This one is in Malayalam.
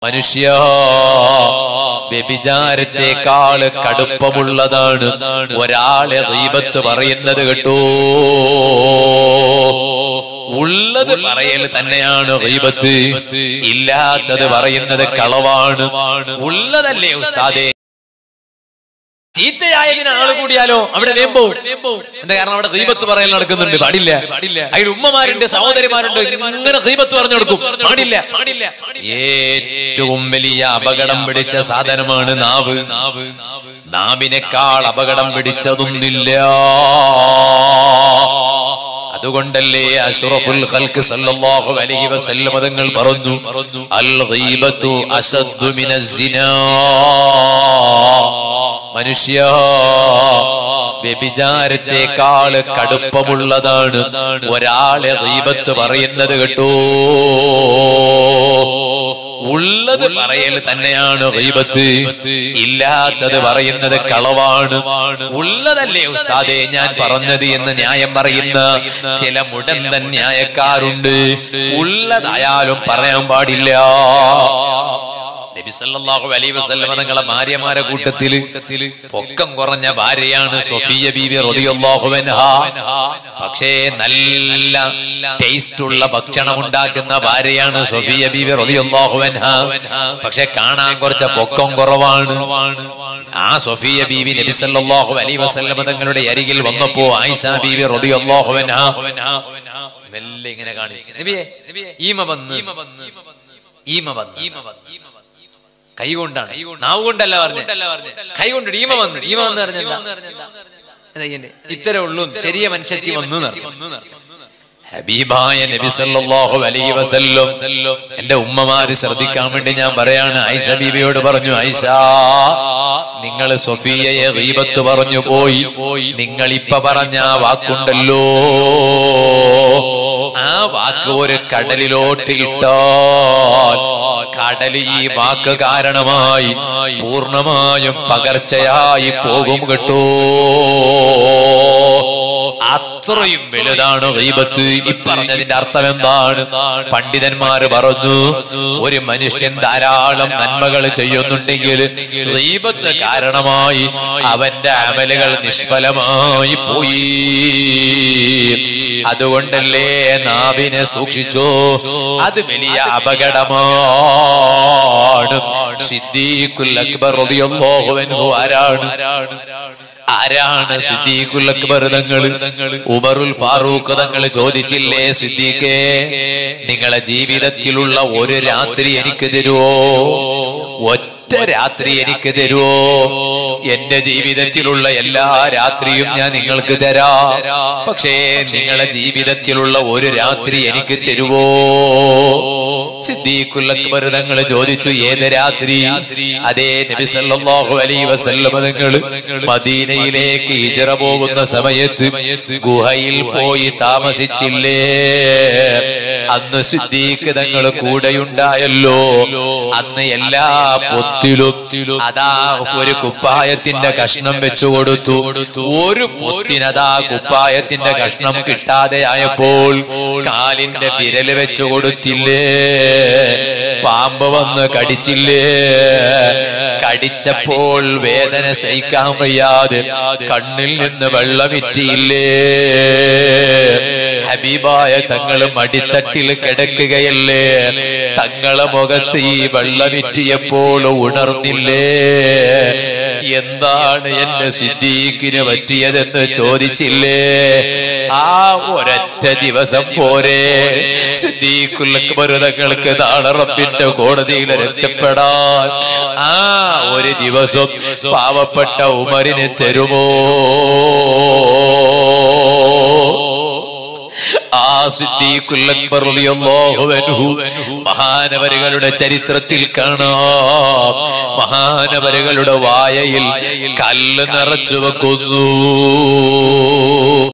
മനുഷ്യ വ്യഭിചാരത്തെക്കാൾ കടുപ്പമുള്ളതാണ് ഒരാളെ ഗീബത്ത് പറയുന്നത് കേട്ടോ. ഉള്ളത് പറയൽ തന്നെയാണ് ഗീബത്ത്, ഇല്ലാത്തത് പറയുന്നത് കളവാണ്. ഉള്ളതല്ലേ ഉസ്താദേ, ചീത്തയായതിന് ആള് കൂടിയാലോ അവിടെ വേമ്പോ. എന്താ കാരണം? അവിടെ ഗീബത്ത് പറയൽ നടക്കുന്നുണ്ട്, പാടില്ല. അതിൽ ഉമ്മമാരുണ്ട്, സഹോദരിമാരുണ്ട്, ഇങ്ങനെ ഗീബത്ത് പറഞ്ഞു കൊടുക്കും, പാടില്ല. ഏറ്റവും വലിയ അപകടം പിടിച്ച സാധനമാണ് നാവ്. നാവിനേക്കാൾ അപകടം പിടിച്ചതൊന്നില്ല. അതുകൊണ്ടല്ലേ അഷ്റഫുൽ ഖൽഖ് സല്ലല്ലാഹു അലൈഹി വസല്ലം തങ്ങൾ പറഞ്ഞു, അൽ ഗീബത്തു അസദ്ദു മിനസ് സിനാ. മനുഷ്യ വ്യഭിചാരത്തെക്കാൾ കടുപ്പമുള്ളതാണ് ഒരാളെ ഗീബത്ത് പറയുന്നത് കേട്ടോ. ഉള്ളത് പറയൽ തന്നെയാണ് ഗീബത്ത്, ഇല്ലാത്തത് പറയുന്നത് കളവാണ്. ഉള്ളതല്ലേ ഉസ്താദേ ഞാൻ പറഞ്ഞത് എന്ന് ന്യായം പറയുന്ന ചില മുടന്തൻ ന്യായക്കാരുണ്ട്. ഉള്ളതായാലും പറയാൻ പാടില്ല. നബി സല്ലല്ലാഹു അലൈഹി വസല്ലം തങ്ങളുടെ ഭാര്യമാരെ കൂട്ടത്തില് പൊക്കം കുറഞ്ഞ ഭാര്യയാണ് സഫിയ്യ ബീവി റളിയല്ലാഹു അൻഹാ. പക്ഷേ നല്ല ടേസ്റ്റ് ഉള്ള ഭക്ഷണം ഉണ്ടാക്കുന്ന ഭാര്യയാണ് സഫിയ്യ ബീവി റളിയല്ലാഹു അൻഹാ. പക്ഷെ കാണാൻ കുറച്ച് പൊക്കം കുറവാണ്. ആ സഫിയ്യ ബീവി നബി സല്ലല്ലാഹു അലൈഹി വസല്ലം തങ്ങളുടെ അരികിൽ വന്നപ്പോ ആയിഷ ബീവി റളിയല്ലാഹു അൻഹാ മെല്ലെ ഇങ്ങനെ കാണിച്ചു, നബിയേ ഈമ വന്ന് കൈ കൊണ്ടാണ്, നാവ് കൊണ്ടല്ല പറഞ്ഞ, കൈ കൊണ്ട് ഈമ വന്ന് പറഞ്ഞ ഇത്രേ ഉള്ളൂ, ചെറിയ മനുഷ്യത്തി വന്നു. ഹബീബായ നബി സല്ലല്ലാഹു അലൈഹി വസല്ലം എന്റെ ഉമ്മമാര് ശ്രദ്ധിക്കാൻ വേണ്ടി ഞാൻ പറയാണ്. ആയിഷ ബീവിയോട് പറഞ്ഞു, ആയിഷ നിങ്ങൾ സഫിയ്യയെ ഗീബത്ത് പറഞ്ഞു പോയി. നിങ്ങൾ ഇപ്പൊ പറഞ്ഞ വാക്കുണ്ടല്ലോ, ആ വാക്ക് ഒരു കടലിലോട്ട് ഇട്ടാൽ കടൽ ഈ വാക്ക് കാരണമായി പൂർണ്ണമായും പകർച്ചയായി പോകും കേട്ടോ. അത്രയും വലുതാണ് ഗീബത്ത്. ഈ പറഞ്ഞതിന്റെ അർത്ഥം എന്താണ്? പണ്ഡിതന്മാര് പറഞ്ഞു, ഒരു മനുഷ്യൻ ധാരാളം നന്മകൾ ചെയ്യുന്നുണ്ടെങ്കിൽ ഗീബത്ത് കാരണമായി അവന്റെ അമലുകൾ നിഷ്ഫലമായി പോയി. അതുകൊണ്ടല്ലേ നാവിനെ സൂക്ഷിച്ചോ, അത് വലിയ അപകടമാണ്. സിദ്ദീഖുൽ അക്ബർ റളിയല്ലാഹു അൻഹു ആരാണ് സിദ്ദീഖുൽ അക്ബർ തങ്ങൾ? ഉമറുൽ ഫാറൂഖ് തങ്ങൾ ചോദിച്ചില്ലേ, സിദ്ദീഖേ നിങ്ങളെ ജീവിതത്തിലുള്ള ഒരു രാത്രി എനിക്ക് തരുവോ? ഒറ്റ രാത്രി എനിക്ക് തരുവോ? എന്റെ ജീവിതത്തിലുള്ള എല്ലാ രാത്രിയും ഞാൻ നിങ്ങൾക്ക് തരാം, പക്ഷേ നിങ്ങളെ ജീവിതത്തിലുള്ള ഒരു രാത്രി എനിക്ക് തരുവോ? സിദ്ദീഖുൽ അക്ബർ തങ്ങൾ ചോദിച്ചു, ഏത് രാത്രി? അതേ നബി സല്ലല്ലാഹു അലൈഹി വസല്ലം തങ്ങൾ മദീനയിലേക്ക് ഹിജ്റ പോകുന്ന സമയത്ത് ഗുഹയിൽ പോയി താമസിച്ചില്ലേ? അന്ന് സിദ്ദീഖ് തങ്ങൾ കൂടെയുണ്ടായല്ലോ. അന്ന് എല്ലാ പൊത്തിലും അതാ ഒരു കുപ്പായത്തിന്റെ കഷ്ണം വെച്ചു കൊടുത്തു. ഒരു പൊത്തിനതാ കുപ്പായത്തിന്റെ കഷ്ണം കിട്ടാതെ ആയപ്പോൾ കാലിന്റെ വിരല് വെച്ചു കൊടുത്തില്ലേ? പാമ്പ് വന്ന് കടിച്ചില്ലേ? കടിച്ചപ്പോൾ വേദന സഹിക്കാൻ വയ്യാതെ കണ്ണിൽ നിന്ന് വെള്ളമിറ്റിയില്ലേ? ഹബീബായ തങ്ങള് മടിത്തട്ടിൽ കിടക്കുകയല്ലേ? തങ്ങളെ മുഖത്ത് ഈ വെള്ളമിറ്റിയപ്പോൾ ഉണർന്നില്ലേ? എന്താണ് എന്റെ സിദ്ദീഖിന് പറ്റിയതെന്ന് ചോദിച്ചില്ലേ? ആ ഒരൊറ്റ ദിവസം പോരെ സിദ്ദീഖുൽ അക്ബർ തങ്ങൾക്ക് നാളെ റബ്ബിന്റെ കോടതിയിൽ രക്ഷപ്പെടാൻ? ആ ഒരു ദിവസം പാവപ്പെട്ട ഉമറിന് തരുമോ? ആ സിദ്ദീഖുൽ അക്ബർ റളിയല്ലാഹു അൻഹു മഹാനവരുകളുടെ ചരിത്രത്തിൽ കാണാം. മഹാനവരുകളുടെ വായയിൽ കല്ല് നിറച്ചു വെക്കുന്നു.